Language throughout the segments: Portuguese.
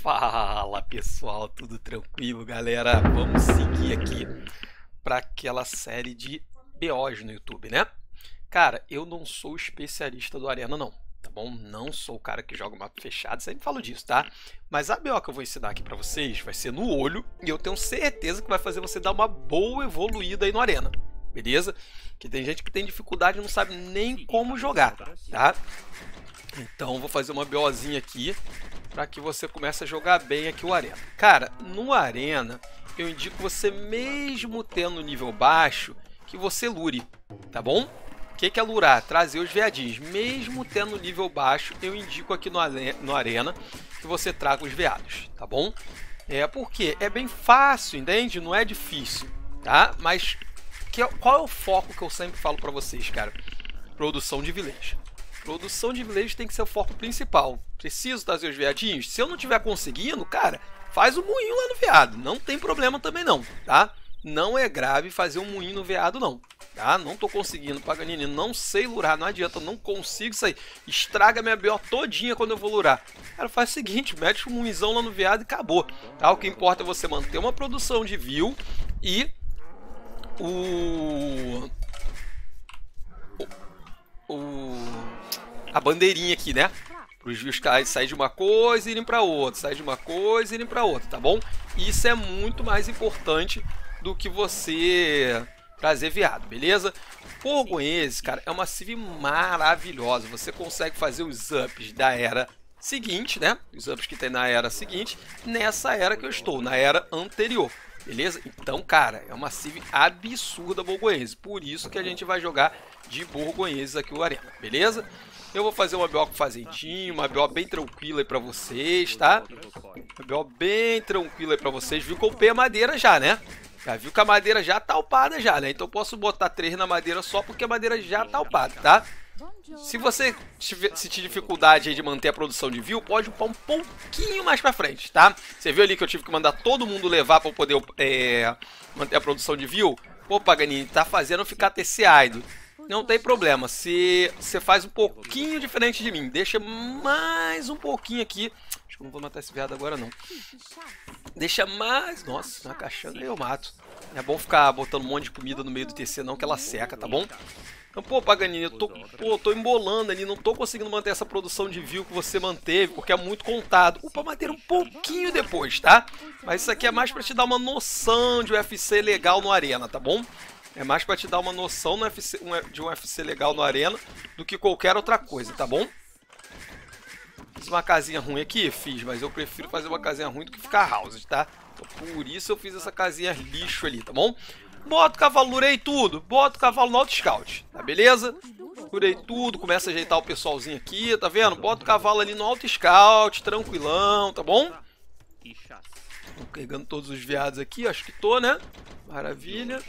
Fala pessoal, tudo tranquilo, galera? Vamos seguir aqui para aquela série de BOs no YouTube, né? Cara, eu não sou especialista do Arena não, tá bom? Não sou o cara que joga mapa fechado, sempre falo disso, tá? Mas a BO que eu vou ensinar aqui para vocês vai ser no olho e eu tenho certeza que vai fazer você dar uma boa evoluída aí no Arena, beleza? Que tem gente que tem dificuldade e não sabe nem como jogar, tá? Então vou fazer uma BOzinha aqui para que você comece a jogar bem aqui o Arena. Cara, no Arena eu indico você, mesmo tendo nível baixo, que você lure, tá bom? O que é lurar? Trazer os veadinhos. Mesmo tendo nível baixo, eu indico aqui no Arena que você traga os veados, tá bom? Porque é bem fácil, entende? Não é difícil, tá? Mas qual é o foco que eu sempre falo para vocês, cara? Produção de village. Produção de village tem que ser o foco principal. Preciso trazer os veadinhos? Se eu não estiver conseguindo, cara, faz um moinho lá no veado. Não tem problema também não, tá? Não é grave fazer um moinho no veado não, tá? Não tô conseguindo, Paganini, não sei lurar, não adianta, não consigo sair. Estraga minha BO todinha quando eu vou lurar. Cara, faz o seguinte, mete um moinzão lá no veado e acabou, tá? O que importa é você manter uma produção de view e a bandeirinha aqui, né? Para os views sair de uma coisa e irem para outra, sair de uma coisa e irem para outra, tá bom? Isso é muito mais importante do que você trazer veado, beleza? Borgonhese, cara, é uma civ maravilhosa. Você consegue fazer os ups da era seguinte, né? Os ups que tem na era seguinte, nessa era que eu estou, na era anterior. Beleza? Então, cara, é uma civ absurda Borgonhese. Por isso que a gente vai jogar de Borgonhese aqui o Arena, beleza? Eu vou fazer uma BO com fazendinho, uma BO bem tranquila aí pra vocês, tá? Uma BO bem tranquila aí pra vocês. Viu que eu upei a madeira já, né? Já viu que a madeira já tá upada já, né? Então eu posso botar 3 na madeira só porque a madeira já tá upada, tá? Se você sentir dificuldade aí de manter a produção de view, pode upar um pouquinho mais pra frente, tá? Você viu ali que eu tive que mandar todo mundo levar pra eu poder manter a produção de view? Pô, Paganini, tá fazendo ficar TCAido. Não tem problema, se você faz um pouquinho diferente de mim, deixa mais um pouquinho aqui. Acho que eu não vou matar esse veado agora não. Deixa mais... Nossa, na caixanga eu mato. Não é bom ficar botando um monte de comida no meio do TC não, que ela seca, tá bom? Então, pô, Paganini, eu tô embolando ali, não tô conseguindo manter essa produção de view que você manteve, porque é muito contado. Upa madeira um pouquinho depois, tá? Mas isso aqui é mais pra te dar uma noção de UFC legal no Arena, tá bom? É mais para te dar uma noção de um UFC legal no Arena do que qualquer outra coisa, tá bom? Fiz uma casinha ruim aqui? Fiz, mas eu prefiro fazer uma casinha ruim do que ficar house, tá? Então, por isso eu fiz essa casinha lixo ali, tá bom? Bota o cavalo, lurei tudo. Bota o cavalo no auto scout, tá beleza? Lurei tudo, começa a ajeitar o pessoalzinho aqui, tá vendo? Bota o cavalo ali no auto scout, tranquilão, tá bom? Tô pegando todos os veados aqui, acho que tô, né? Maravilha.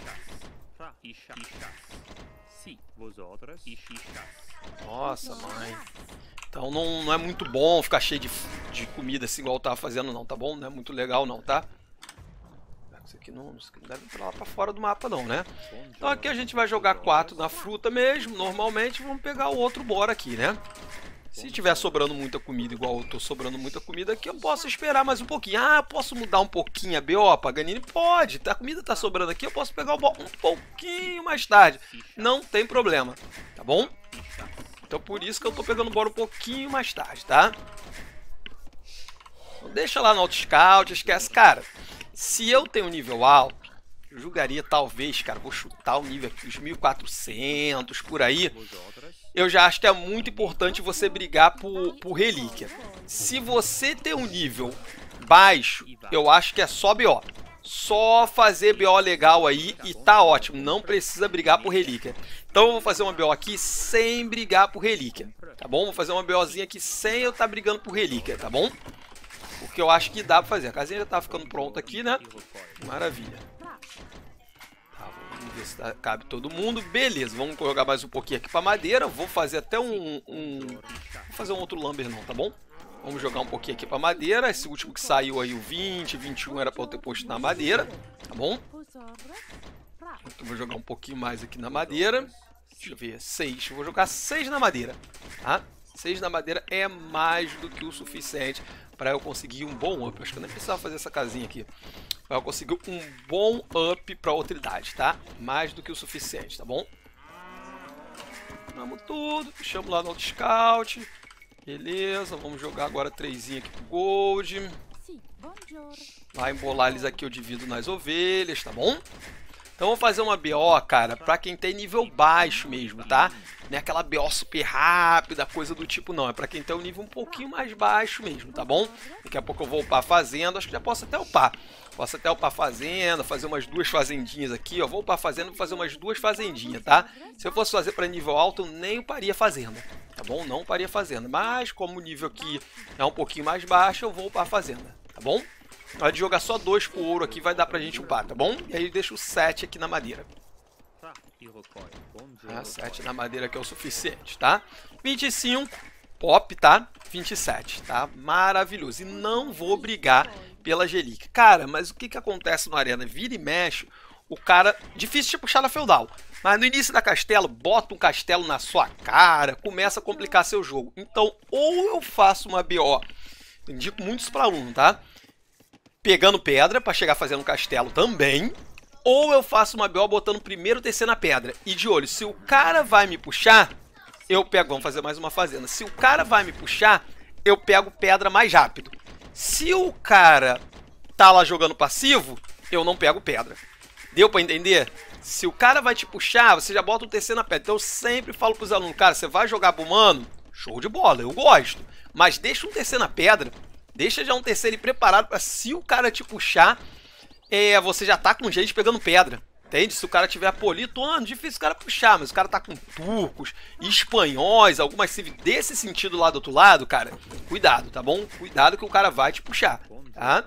Nossa, mãe. Então não é muito bom ficar cheio de comida assim igual eu tava fazendo não, tá bom? Não é muito legal não, tá? Isso aqui não deve ir pra lá pra fora do mapa não, né? Então aqui a gente vai jogar 4 na fruta mesmo, normalmente vamos pegar o outro bora aqui, né? Se tiver sobrando muita comida, igual eu tô sobrando muita comida aqui, eu posso esperar mais um pouquinho. Ah, posso mudar um pouquinho a BO, Paganini? Pode, a comida tá sobrando aqui, eu posso pegar um pouquinho mais tarde. Não tem problema, tá bom? Então por isso que eu tô pegando o bora um pouquinho mais tarde, tá? Então, deixa lá no auto scout, esquece. Cara, se eu tenho nível alto, eu jogaria talvez, cara, vou chutar o nível aqui, os 1400, por aí. Eu já acho que é muito importante você brigar por relíquia. Se você tem um nível baixo, eu acho que é só BO. Só fazer BO legal aí e tá ótimo. Não precisa brigar por relíquia. Então eu vou fazer uma BO aqui sem brigar por relíquia, tá bom? Vou fazer uma BOzinha aqui sem eu estar brigando por relíquia, tá bom? Porque eu acho que dá pra fazer. A casinha já tá ficando pronta aqui, né? Maravilha. Vamos ver se cabe todo mundo. Beleza, vamos jogar mais um pouquinho aqui pra madeira. Vou fazer até Vou fazer um outro lumber não, tá bom? Vamos jogar um pouquinho aqui pra madeira. Esse último que saiu aí, o 20, 21, era pra eu ter posto na madeira, tá bom? Então vou jogar um pouquinho mais aqui na madeira. Deixa eu ver, 6. Eu vou jogar 6 na madeira, tá? 6 na madeira é mais do que o suficiente para eu conseguir um bom up. Acho que eu nem precisava fazer essa casinha aqui. Para eu conseguir um bom up para outra idade, tá? Mais do que o suficiente, tá bom? Vamos tudo, deixamos lá no auto scout. Beleza, vamos jogar agora 3 aqui pro gold. Vai embolar eles aqui, eu divido nas ovelhas, tá bom? Então vou fazer uma BO, cara, pra quem tem nível baixo mesmo, tá? Não é aquela BO super rápida, coisa do tipo, não. É pra quem tem um nível um pouquinho mais baixo mesmo, tá bom? Daqui a pouco eu vou upar a fazenda, acho que já posso até upar. Posso até upar a fazenda, fazer umas 2 fazendinhas aqui, ó. Vou upar a fazenda, vou fazer umas 2 fazendinhas, tá? Se eu fosse fazer pra nível alto, eu nem uparia fazenda, tá bom? Não uparia fazenda. Mas como o nível aqui é um pouquinho mais baixo, eu vou upar a fazenda, tá bom? Na hora de jogar só 2 pro ouro aqui, vai dar pra gente upar, tá bom? E aí deixa o 7 aqui na madeira. 7 na madeira que é o suficiente, tá? 25, pop, tá? 27, tá? Maravilhoso. E não vou brigar pela Angelique. Cara, mas o que que acontece no Arena? Vira e mexe, o cara... Difícil de puxar na feudal. Mas no início da castelo, bota um castelo na sua cara, começa a complicar seu jogo. Então, ou eu faço uma BO, indico muito isso pra aluno, tá? Pegando pedra para chegar fazendo um castelo também, ou eu faço uma BO botando primeiro TC na pedra. E de olho, se o cara vai me puxar, eu pego, vamos fazer mais uma fazenda. Se o cara vai me puxar, eu pego pedra mais rápido. Se o cara tá lá jogando passivo, eu não pego pedra. Deu para entender? Se o cara vai te puxar, você já bota um TC na pedra. Então eu sempre falo pros alunos, cara, você vai jogar bumano? Show de bola, eu gosto. Mas deixa um TC na pedra. Deixa já um TC ali preparado para se o cara te puxar, você já tá com gente pegando pedra. Entende? Se o cara tiver polito, difícil o cara puxar, mas o cara tá com turcos, espanhóis, algumas civis desse sentido lá do outro lado, cara, cuidado, tá bom? Cuidado que o cara vai te puxar, tá?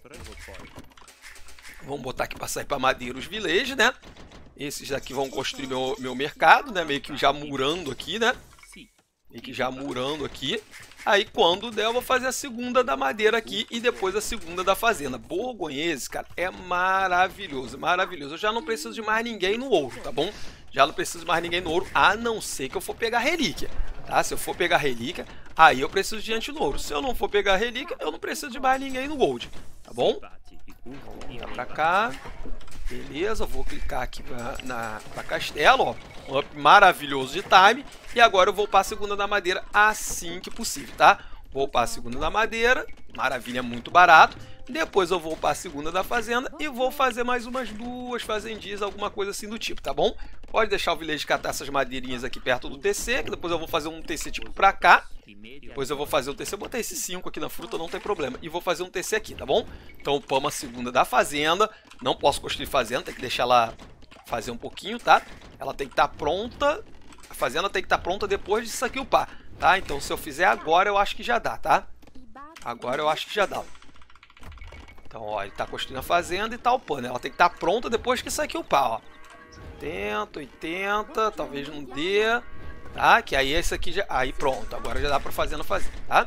Vamos botar aqui para sair para madeira os villages, né? Esses daqui vão construir meu mercado, né? Meio que já murando aqui, né? Meio que já murando aqui. Aí quando der eu vou fazer a segunda da madeira aqui e depois a segunda da fazenda. Borgonheses, cara, é maravilhoso, maravilhoso. Eu já não preciso de mais ninguém no ouro, tá bom? Já não preciso de mais ninguém no ouro, a não ser que eu for pegar relíquia, tá? Se eu for pegar relíquia, aí eu preciso de diante no ouro. Se eu não for pegar relíquia, eu não preciso de mais ninguém no gold, tá bom? Vamos voltar pra cá. Beleza, vou clicar aqui pra castelo, ó. Um up maravilhoso de time. E agora eu vou upar a segunda da madeira assim que possível, tá? Vou upar a segunda da madeira. Maravilha, muito barato. Depois eu vou upar a segunda da fazenda. E vou fazer mais umas 2 fazendinhas, alguma coisa assim do tipo, tá bom? Pode deixar o village catar essas madeirinhas aqui perto do TC. Que depois eu vou fazer um TC tipo pra cá. Depois eu vou fazer o TC. Eu botei esse 5 aqui na fruta, não tem problema. E vou fazer um TC aqui, tá bom? Então upamos a segunda da fazenda. Não posso construir fazenda, tem que deixar ela fazer um pouquinho, tá? Ela tem que estar pronta. A fazenda tem que estar pronta depois disso aqui upar, tá? Então se eu fizer agora, eu acho que já dá, tá? Agora eu acho que já dá. Então, ó, ele tá construindo a fazenda e tá upando. Ela tem que estar pronta depois que isso aqui upar, ó. 80, 80, talvez não dê, tá? Que aí esse aqui já... Aí pronto, agora já dá pra fazenda fazer, tá?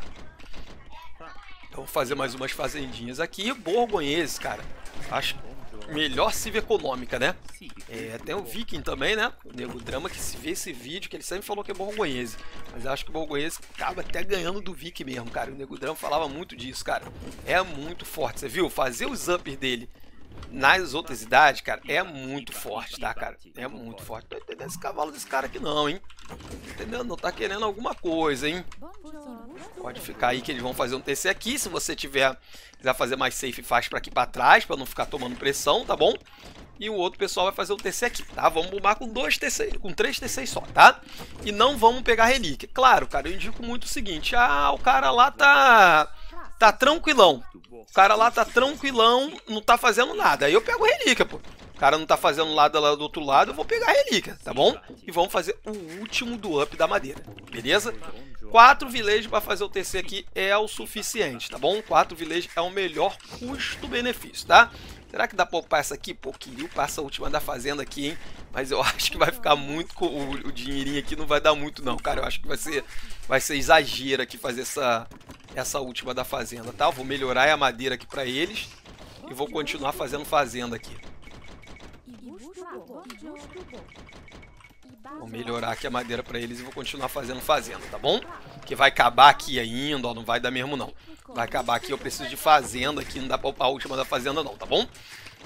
Então vou fazer mais umas fazendinhas aqui. Borgonheses, cara. Acho melhor civ econômica, né? Tem o Viking também, né? O Nego Drama, que se vê esse vídeo, que ele sempre falou que é Borgonhese. Mas eu acho que o Borgonhese acaba até ganhando do Viking mesmo, cara. O Nego Drama falava muito disso, cara. É muito forte, você viu? Fazer os uppers dele nas outras idades, cara, é muito forte, tá, cara? É muito forte. Não tô entendendo esse cavalo desse cara aqui não, hein? Entendeu? Não tá querendo alguma coisa, hein? Pode ficar aí que eles vão fazer um TC aqui. Se você quiser fazer mais safe, faz pra aqui pra trás, pra não ficar tomando pressão, tá bom? E o outro pessoal vai fazer o TC aqui, tá? Vamos bombar com 2 TC, com 3 TC só, tá? E não vamos pegar relíquia. Claro, cara, eu indico muito o seguinte. Ah, o cara lá tá tranquilão. O cara lá tá tranquilão, não tá fazendo nada. Aí eu pego relíquia, pô. O cara não tá fazendo nada lá do outro lado, eu vou pegar relíquia, tá bom? E vamos fazer o último do up da madeira, beleza? 4 villages para fazer o TC aqui é o suficiente, tá bom? 4 villages é o melhor custo-benefício, tá? Será que dá pra upar essa aqui? Pô, queria upar essa última da fazenda aqui, hein? Mas eu acho que vai ficar muito... O dinheirinho aqui não vai dar muito não, cara. Eu acho que vai ser exagero aqui fazer essa última da fazenda, tá? Eu vou melhorar a madeira aqui pra eles e vou continuar fazendo fazenda aqui. Vou melhorar aqui a madeira pra eles e vou continuar fazendo fazenda, tá bom? Que vai acabar aqui ainda, ó, não vai dar mesmo não. Vai acabar aqui, eu preciso de fazenda aqui, não dá pra upar a última da fazenda não, tá bom?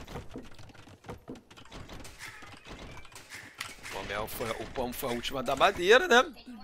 O pão foi a última da madeira, né?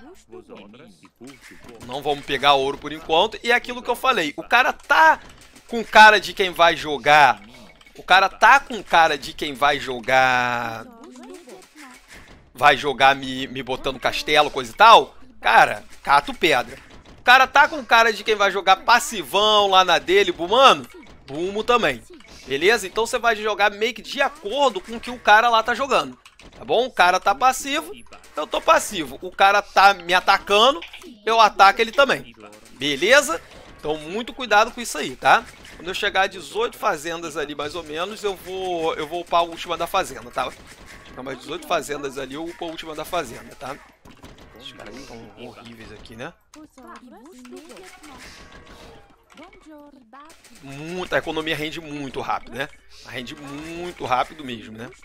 Não vamos pegar ouro por enquanto. E é aquilo que eu falei, o cara tá com cara de quem vai jogar... O cara tá com cara de quem vai jogar... Vai jogar me botando castelo, coisa e tal. Cara, cato pedra. O cara tá com cara de quem vai jogar passivão lá na dele, bumano. Bumo também. Beleza? Então você vai jogar meio que de acordo com o que o cara lá tá jogando. Tá bom? O cara tá passivo, eu tô passivo. O cara tá me atacando, eu ataco ele também. Beleza? Então muito cuidado com isso aí, tá? Quando eu chegar a 18 fazendas ali, mais ou menos, eu vou upar a última da fazenda, tá? Chegar mais 18 fazendas ali, eu upo a última da fazenda, tá? Esses caras estão horríveis aqui, né? A economia rende muito rápido, né? Rende muito rápido mesmo, né?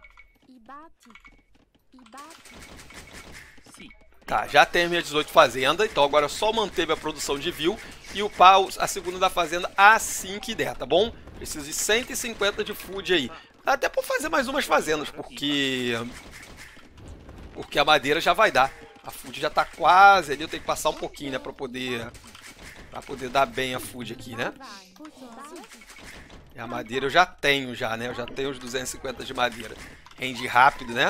Tá, já tenho minha 18 fazenda, então agora é só manter minha produção de view e upar a segunda da fazenda assim que der, tá bom? Preciso de 150 de food aí. Dá até pra fazer mais umas fazendas, porque a madeira já vai dar. A food já tá quase ali, eu tenho que passar um pouquinho, né, pra poder dar bem a food aqui, né? E a madeira eu já tenho né? Eu já tenho os 250 de madeira. Rende rápido, né?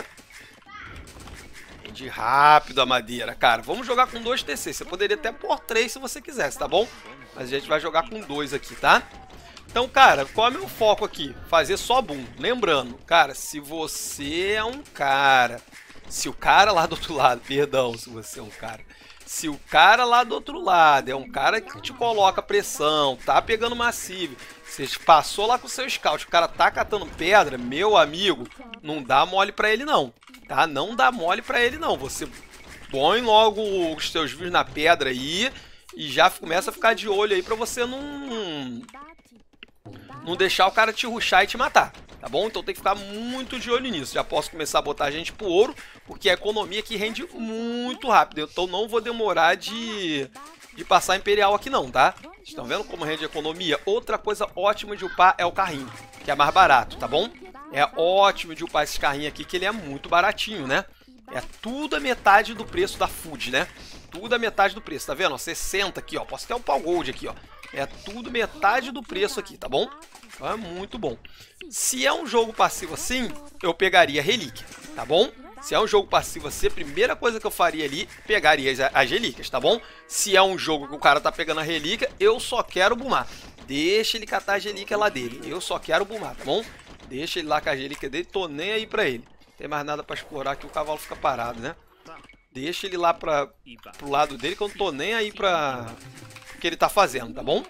Rende rápido a madeira, cara. Vamos jogar com 2 TC. Você poderia até pôr 3 se você quisesse, tá bom? Mas a gente vai jogar com 2 aqui, tá? Então, cara, qual é o meu foco aqui? Fazer só boom. Lembrando, cara, se você é um cara... Se o cara lá do outro lado... Perdão, se você é um cara... Se o cara lá do outro lado é um cara que te coloca pressão, tá pegando massive, você passou lá com o seu scout, o cara tá catando pedra, meu amigo, não dá mole pra ele não, tá? Não dá mole pra ele não. Você põe logo os seus views na pedra aí e já começa a ficar de olho aí pra você não deixar o cara te rushar e te matar. Tá bom? Então tem que ficar muito de olho nisso. Já posso começar a botar a gente pro ouro, porque a economia aqui rende muito rápido. Então não vou demorar de passar Imperial aqui não, tá? Estão vendo como rende a economia? Outra coisa ótima de upar é o carrinho, que é mais barato, tá bom? É ótimo de upar esse carrinho aqui, que ele é muito baratinho, né? É tudo a metade do preço da food, né? Tudo a metade do preço, tá vendo? Ó, 60 aqui, ó. Posso até upar o gold aqui, ó. É tudo metade do preço aqui, tá bom? Então é muito bom. Se é um jogo passivo assim, eu pegaria relíquia, tá bom? Se é um jogo passivo assim, a primeira coisa que eu faria ali, pegaria as relíquias, tá bom? Se é um jogo que o cara tá pegando a relíquia, eu só quero boomar. Deixa ele catar a relíquia lá dele. Eu só quero boomar, tá bom? Deixa ele lá com a relíquia dele, tô nem aí pra ele. Não tem mais nada pra explorar aqui, o cavalo fica parado, né? Deixa ele lá pro lado dele, que eu não tô nem aí pra o que ele tá fazendo, tá bom?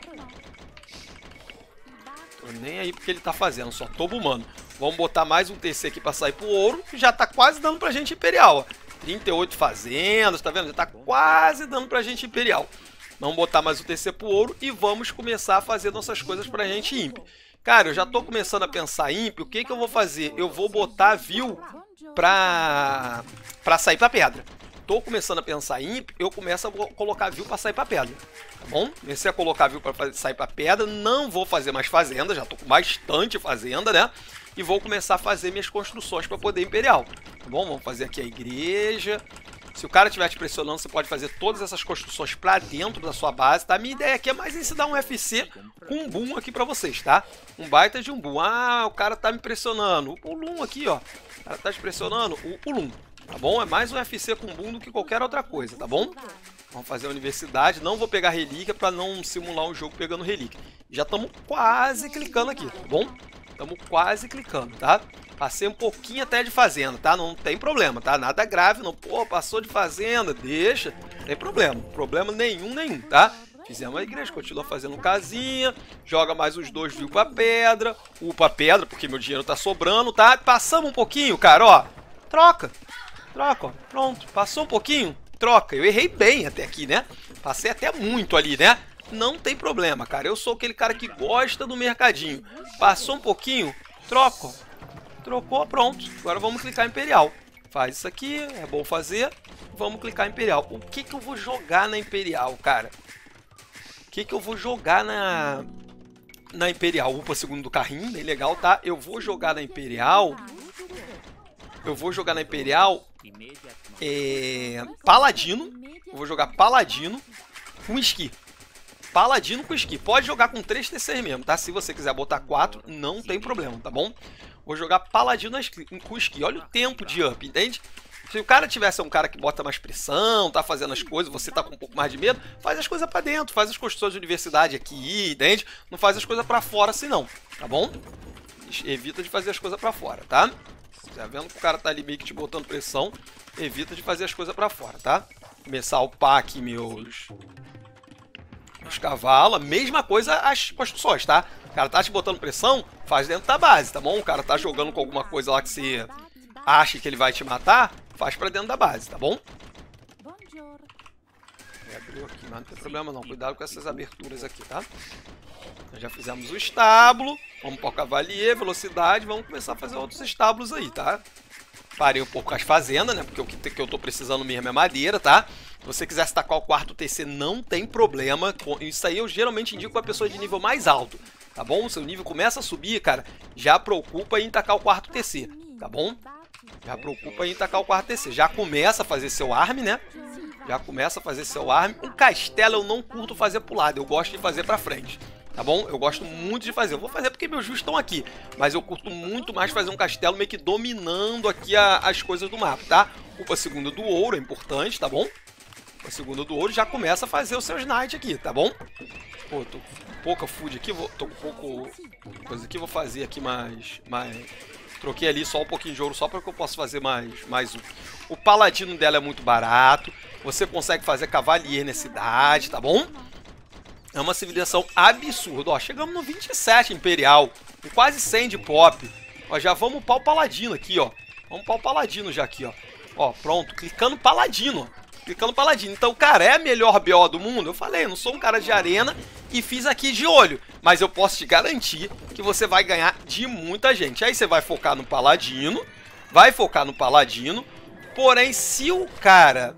Tô nem aí porque ele tá fazendo, só tô boomando. Vamos botar mais um TC aqui pra sair pro ouro, que já tá quase dando pra gente Imperial, ó. 38 fazendas, tá vendo? Já tá quase dando pra gente Imperial. Vamos botar mais um TC pro ouro e vamos começar a fazer nossas coisas pra gente Imp. Cara, eu já tô começando a pensar Imp, o que que eu vou fazer? Eu vou botar view pra sair pra pedra. Tô começando a pensar Imp, eu começo a colocar view para sair para pedra, tá bom? Comecei a colocar view para sair para pedra, não vou fazer mais fazenda, já tô com bastante fazenda, né? E vou começar a fazer minhas construções para poder Imperial, tá bom? Vamos fazer aqui a igreja. Se o cara estiver te pressionando, você pode fazer todas essas construções para dentro da sua base, tá? Minha ideia aqui é mais ensinar um FC com um boom aqui para vocês, tá? Um baita de um boom. Ah, o cara tá me pressionando. O pulum aqui, ó. O cara tá te pressionando, o pulum. Tá bom? É mais um FC com boom do que qualquer outra coisa, tá bom? Vamos fazer a universidade. Não vou pegar relíquia para não simular um jogo pegando relíquia. Já estamos quase clicando aqui, tá bom? Estamos quase clicando, tá? Passei um pouquinho até de fazenda, tá? Não tem problema, tá? Nada grave, não. Pô, passou de fazenda, deixa. Não tem problema. Problema nenhum, tá? Fizemos a igreja, continua fazendo casinha, joga mais uns 2 views pra pedra, upa a pedra, porque meu dinheiro tá sobrando, tá? Passamos um pouquinho, cara, ó. Troca, ó. Pronto. Passou um pouquinho, troca. Eu errei bem até aqui, né? Passei até muito ali, né? Não tem problema, cara. Eu sou aquele cara que gosta do mercadinho. Passou um pouquinho, troca, ó. Trocou, pronto. Agora vamos clicar em Imperial. Faz isso aqui, é bom fazer. Vamos clicar em Imperial. O que que eu vou jogar na Imperial, cara? O que que eu vou jogar na Imperial? Upa, segundo do carrinho, bem legal, tá? Eu vou jogar na Imperial. Paladino. Eu vou jogar Paladino com esqui. Paladino com esqui. Pode jogar com 3 T6 mesmo, tá? Se você quiser botar 4, não tem problema, tá bom? Vou jogar Paladino com esqui. Olha o tempo de up, entende? Se o cara tivesse um cara que bota mais pressão, tá fazendo as coisas, você tá com um pouco mais de medo, faz as coisas pra dentro, faz as construções de universidade aqui, entende? Não faz as coisas pra fora assim não, tá bom? Evita de fazer as coisas pra fora, tá? Tá vendo que o cara tá ali meio que te botando pressão, evita de fazer as coisas pra fora, tá? Começar a upar aqui meus cavalos, mesma coisa as construções, tá? O cara tá te botando pressão, faz dentro da base, tá bom? O cara tá jogando com alguma coisa lá que você acha que ele vai te matar, faz pra dentro da base, tá bom? Abriu aqui, mas não tem problema não. Cuidado com essas aberturas aqui, tá? Nós já fizemos o estábulo. Vamos para o cavalier, velocidade. Vamos começar a fazer outros estábulos aí, tá? Parei um pouco com as fazendas, né? Porque o que eu tô precisando mesmo é madeira, tá? Se você quiser tacar o quarto TC, não tem problema. Isso aí eu geralmente indico para pessoa de nível mais alto, tá bom? O seu nível começa a subir, cara, já preocupa em tacar o quarto TC, tá bom? Já preocupa em tacar o quarto TC. Já começa a fazer seu arm, né? Já começa a fazer seu arm. Um castelo eu não curto fazer pro lado, eu gosto de fazer pra frente, tá bom? Eu gosto muito de fazer. Eu vou fazer porque meus juros estão aqui, mas eu curto muito mais fazer um castelo meio que dominando aqui as coisas do mapa, tá? Upa segunda do ouro é importante, tá bom? Upa segunda do ouro, já começa a fazer os seus knights aqui, tá bom? Pô, tô com pouca food aqui, tô com pouco coisa aqui, vou fazer aqui mais... Troquei ali só um pouquinho de ouro, só para que eu possa fazer mais um. O paladino dela é muito barato. Você consegue fazer cavalier nessa cidade, tá bom? É uma civilização absurda. Ó, chegamos no 27 imperial, com quase 100 de pop. Ó, já vamos upar o paladino aqui, ó. Vamos upar o paladino já aqui, ó. Ó, pronto, clicando paladino, ó. Clicando paladino. Então, cara, é a melhor BO do mundo? Eu falei, eu não sou um cara de arena e fiz aqui de olho. Mas eu posso te garantir que você vai ganhar de muita gente. Aí você vai focar no paladino. Porém, se o cara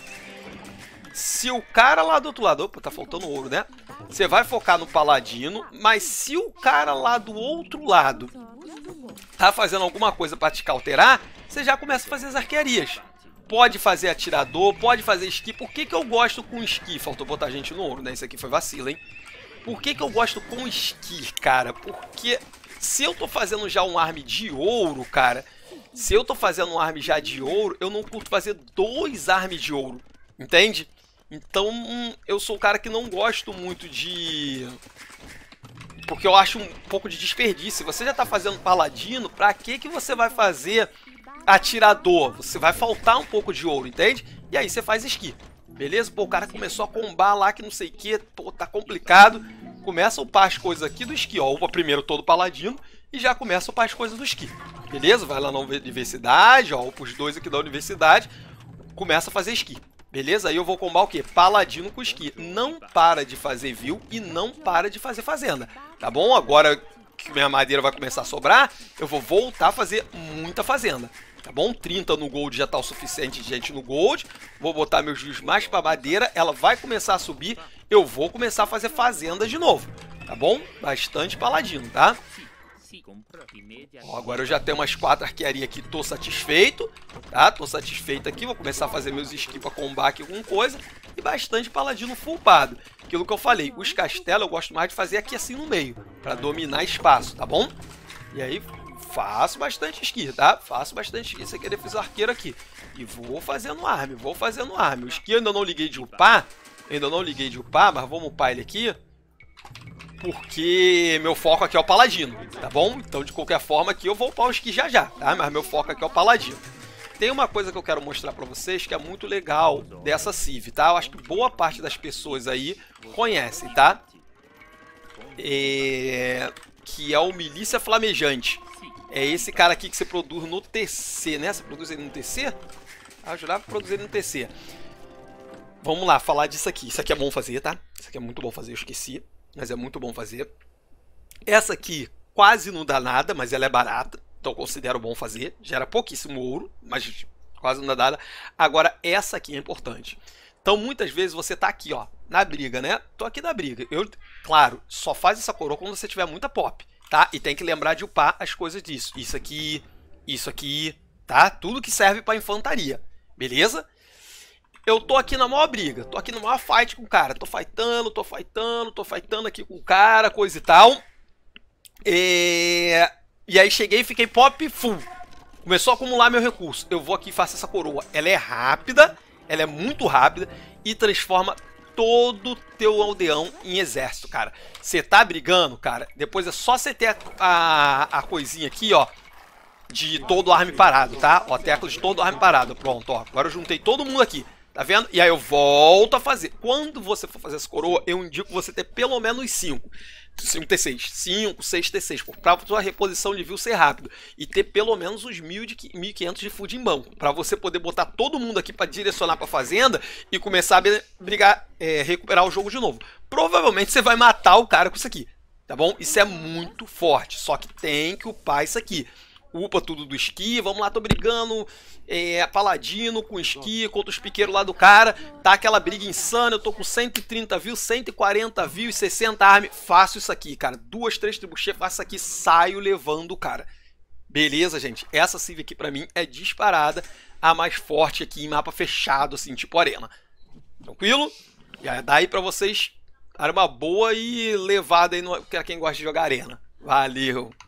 lá do outro lado... Opa, tá faltando ouro, né? Você vai focar no paladino. Mas se o cara lá do outro lado tá fazendo alguma coisa pra te cauterar, você já começa a fazer as arquearias. Pode fazer atirador, pode fazer esqui. Por que que eu gosto com esqui? Faltou botar gente no ouro, né? Isso aqui foi vacilo, hein? Por que que eu gosto com esqui, cara? Porque se eu tô fazendo já um arm de ouro, cara... Se eu tô fazendo um arm já de ouro, eu não curto fazer 2 arms de ouro. Entende? Então, eu sou o cara que não gosto muito de... Porque eu acho um pouco de desperdício. Se você já tá fazendo paladino, pra que você vai fazer... atirador, você vai faltar um pouco de ouro, entende? E aí você faz esqui, beleza? Pô, o cara começou a combar lá que não sei o que, pô, tá complicado. Começa a upar as coisas aqui do esqui, ó. Upa primeiro todo paladino e já começa a upar as coisas do esqui, beleza? Vai lá na universidade, ó, upa os 2 aqui da universidade, começa a fazer esqui, beleza? Aí eu vou combar o que? Paladino com esqui. Não para de fazer view e não para de fazer fazenda, tá bom? Agora que minha madeira vai começar a sobrar, eu vou voltar a fazer muita fazenda, tá bom? 30 no gold já tá o suficiente de gente no gold. Vou botar meus juros mais pra madeira, ela vai começar a subir, eu vou começar a fazer fazenda de novo, tá bom? Bastante paladino, tá? Ó, agora eu já tenho umas 4 arquearias aqui, tô satisfeito, tá? Tô satisfeito aqui, vou começar a fazer meus esqui pra combate com coisa. E bastante paladino fullpado. Aquilo que eu falei, os castelos eu gosto mais de fazer aqui assim no meio, pra dominar espaço, tá bom? E aí faço bastante esqui, tá? Faço bastante esqui, você querer fazer o arqueiro aqui. E vou fazendo arm, O esqui eu ainda não liguei de upar, mas vamos upar ele aqui. Porque meu foco aqui é o paladino, tá bom? Então de qualquer forma aqui eu vou upar o esqui já, tá? Mas meu foco aqui é o paladino. Tem uma coisa que eu quero mostrar pra vocês que é muito legal dessa civ, tá? Eu acho que boa parte das pessoas aí conhecem, tá? Que é o Milícia Flamejante. É esse cara aqui que você produz no TC, né? Você produz ele no TC? Ah, eu jurava que produzir ele no TC. Vamos lá, falar disso aqui. Isso aqui é bom fazer, tá? Isso aqui é muito bom fazer, eu esqueci. Mas é muito bom fazer. Essa aqui quase não dá nada, mas ela é barata. Então eu considero bom fazer. Gera pouquíssimo ouro, mas quase não dá nada. Agora, essa aqui é importante. Então, muitas vezes você tá aqui, ó, na briga, né? Tô aqui na briga. Claro, só faz essa coroa quando você tiver muita pop, tá? E tem que lembrar de upar as coisas disso. Isso aqui, tá? Tudo que serve pra infantaria, beleza? Eu tô aqui na maior briga, tô aqui na maior fight com o cara. Tô fightando aqui com o cara, coisa e tal. E aí cheguei e fiquei pop full. Começou a acumular meu recurso. Eu vou aqui e faço essa coroa. Ela é rápida, ela é muito rápida e transforma todo o teu aldeão em exército, cara. Você tá brigando, cara, depois é só você ter a coisinha aqui, ó, de todo arme parado, tá? Ó, tecla de todo arme parado. Pronto, ó. Agora eu juntei todo mundo aqui. Tá vendo? E aí eu volto a fazer. Quando você for fazer essa coroa, eu indico você ter pelo menos 5 T6. 5, 6 T6. Pra sua reposição de view ser rápido. E ter pelo menos uns 1.500 de food em banco. Pra você poder botar todo mundo aqui pra direcionar pra fazenda e começar a brigar, recuperar o jogo de novo. Provavelmente você vai matar o cara com isso aqui. Tá bom? Isso é muito forte. Só que tem que upar isso aqui. Upa tudo do esqui, vamos lá, tô brigando paladino com esqui contra os piqueiros lá do cara, tá aquela briga insana, eu tô com 130 views, 140 views, 60 armas, faço isso aqui, cara, 2, 3 trebuchet, faço isso aqui, saio levando o cara. Beleza, gente? Essa Sylvie aqui pra mim é disparada a mais forte aqui em mapa fechado, assim, tipo arena. Tranquilo? E aí dá aí pra vocês darem uma boa e levada aí pra quem gosta de jogar arena. Valeu!